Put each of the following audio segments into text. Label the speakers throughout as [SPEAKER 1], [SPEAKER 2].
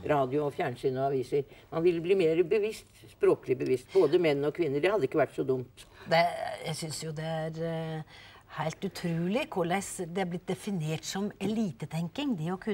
[SPEAKER 1] radio og fjernsyn og aviser. Man vil bli mer bevisst, språklig bevisst, både menn og kvinner. Det hadde ikke vært så dumt.
[SPEAKER 2] Jeg synes jo det helt utrolig hvordan det blitt definert som elitetenking.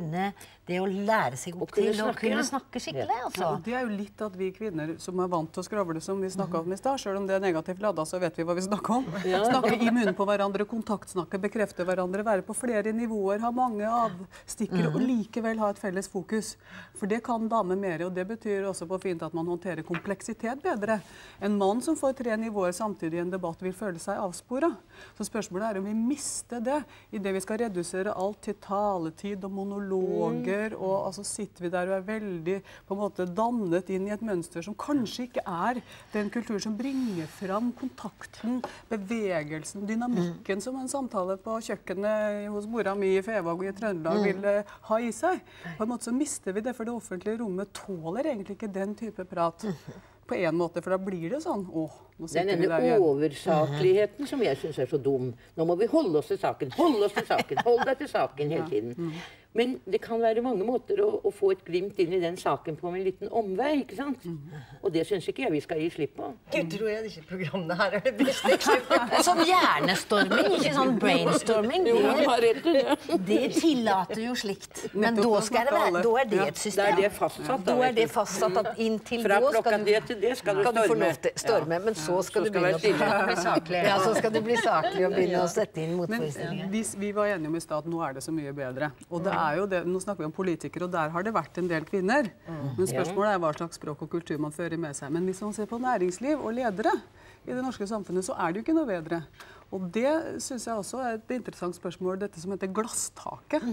[SPEAKER 2] Det å lære seg opp til å kunne snakke skikkelig, altså.
[SPEAKER 3] Ja, det jo litt at vi kvinner som vant til å skravle som vi snakket om i stad, selv om det negativt ladet, så vet vi hva vi snakker om. Snakke i munnen på hverandre, kontaktsnakke, bekrefte hverandre, være på flere nivåer, ha mange avstikkere og likevel ha et felles fokus. For det kan damer mer, og det betyr også på fint at man håndterer kompleksitet bedre. En mann som får 3 nivåer samtidig i en debatt vil føle seg avsporet. Så spørsmålet om vi mister det i det vi skal redusere alt til taletid og monologer, og altså sitter vi der og veldig på en måte dannet inn i et mønster som kanskje ikke den kultur som bringer fram kontakten, bevegelsen, dynamikken som en samtale på kjøkkenet hos mora mi i Fevåg i Trøndelag ville ha i seg. På en måte så mister vi det, for det offentlige rommet tåler egentlig ikke den type prat. På en måte, for da blir det sånn, nå sitter vi der igjen.
[SPEAKER 1] Det denne oversakligheten som jeg synes så dum. Nå må vi holde oss til saken, hold deg til saken hele tiden. Men det kan være mange måter å få et glimt inn i den saken på med en liten omvei, ikke sant? Og det synes ikke jeg vi skal gi slipp på.
[SPEAKER 4] Du tror jeg ikke programmet her det beste eksempelet.
[SPEAKER 2] Sånn hjernestorming, ikke sånn brainstorming.
[SPEAKER 1] Jo, du har rett i det.
[SPEAKER 2] Det tillater jo slikt. Men da skal det være, da det et system.
[SPEAKER 1] Da det fastsatt.
[SPEAKER 2] Da det fastsatt at inntil
[SPEAKER 1] fra
[SPEAKER 2] da
[SPEAKER 1] klokka det til det skal du
[SPEAKER 2] få lov til storme, men så skal du begynne å bli saklig. Ja, så skal du bli saklig og begynne å sette inn motforestillinger.
[SPEAKER 3] Vi var enige om i stad at nå det så mye bedre. Og det jo det, nå snakker vi om politikere, og der har det vært en del kvinner. Men spørsmålet hva slags språk og kultur man fører med seg. Men hvis man ser på næringsliv og ledere i det norske samfunnet, så det jo ikke noe bedre. Og det synes jeg også et interessant spørsmål, dette som heter glasstaket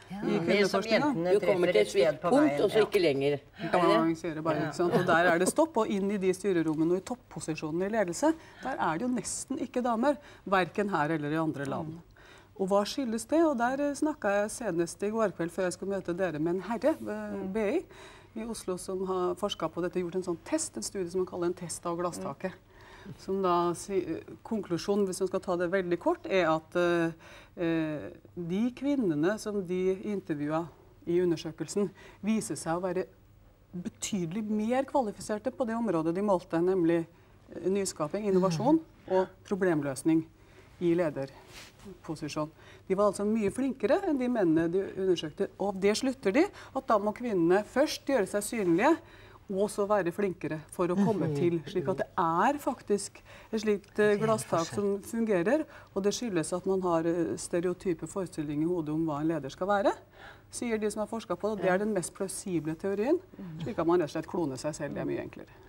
[SPEAKER 3] i kvinneforskningen.
[SPEAKER 1] Du kommer til et svikt punkt, og så ikke lenger.
[SPEAKER 3] Og der det stopp, og inn i de styrerommene og i topposisjonene i ledelse, der det jo nesten ikke damer, hverken her eller i andre land. Og hva skyldes det? Og der snakket jeg senest i går kveld før jeg skulle møte dere med en herre ved BI i Oslo som har forsket på dette, gjort en sånn test, en studie som man kaller en test av glasstaket. Som da, konklusjonen, hvis man skal ta det veldig kort, at de kvinnene som de intervjuet i undersøkelsen viser seg å være betydelig mer kvalifiserte på det området de målte, nemlig nyskaping, innovasjon og problemløsning i lederposisjon. De var altså mye flinkere enn de mennene de undersøkte, og det slutter de at da må kvinnene først gjøre seg synlige, og så være flinkere for å komme til, slik at det faktisk et slikt glasstak som fungerer, og det skyldes at man har stereotype forestillinger i hodet om hva en leder skal være, sier de som har forsket på det, og det den mest plausible teorien, slik at man rett og slett kloner seg selv, det mye enklere.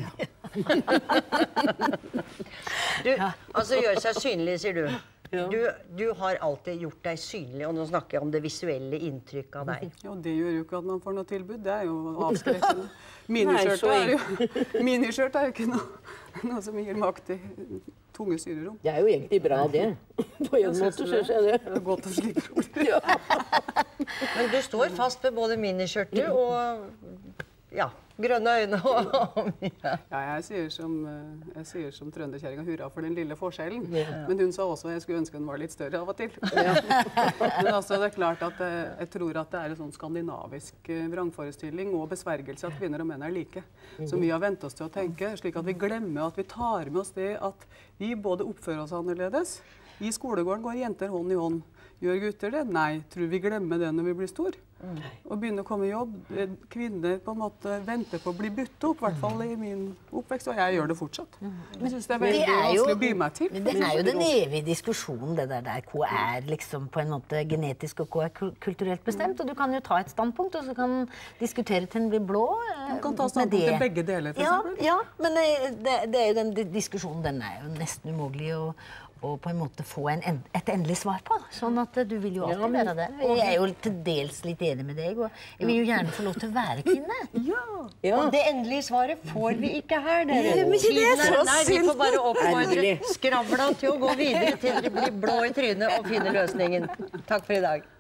[SPEAKER 4] Altså gjøre seg synlig, sier du. Du har alltid gjort deg synlig, og nå snakker jeg om det visuelle inntrykket av deg.
[SPEAKER 3] Ja, det gjør jo ikke at man får noe tilbud, det jo avskrekkende. Miniskjørt jo ikke noe som gir makt i tunge styrerom.
[SPEAKER 1] Det jo egentlig bra det. På en måte synes jeg det.
[SPEAKER 3] Det godt å slippe problemer.
[SPEAKER 4] Men du står fast ved både miniskjørter og grønne øyne og mye.
[SPEAKER 3] Ja, jeg sier som trønderkjæringa hurra for den lille forskjellen. Men hun sa også at jeg skulle ønske den var litt større av og til. Men altså, det klart at jeg tror at det en sånn skandinavisk vrangforestilling og besvergelse at kvinner og menn like. Som vi har vent oss til å tenke, slik at vi glemmer at vi tar med oss det at vi både oppfører oss annerledes. I skolegården går jenter hånd i hånd. Gjør gutter det? Nei. Tror vi glemmer det når vi blir stor? Og begynner å komme i jobb. Kvinner på en måte venter på å bli byttet opp, i hvert fall i min oppvekst, og jeg gjør det fortsatt. Jeg synes det veldig vanskelig å by meg til.
[SPEAKER 2] Men det jo den evige diskusjonen, det der hva liksom på en måte genetisk og hva kulturelt bestemt, og du kan jo ta et standpunkt, og så kan diskutere til den blir blå.
[SPEAKER 3] Du kan ta standpunkt til begge deler, for eksempel.
[SPEAKER 2] Ja, men det jo den diskusjonen, den jo nesten umulig å på en måte få et endelig svar på, sånn at du vil jo alltid være det. Jeg jo til dels litt enig med deg, og jeg vil jo gjerne få lov til å være kvinne.
[SPEAKER 4] Og det endelige svaret får vi ikke her, dere.
[SPEAKER 2] Men ikke det, så
[SPEAKER 4] Nei, vi får bare oppfordre skravla til å gå videre til dere blir blå i trynet og finne løsningen. Takk for i dag.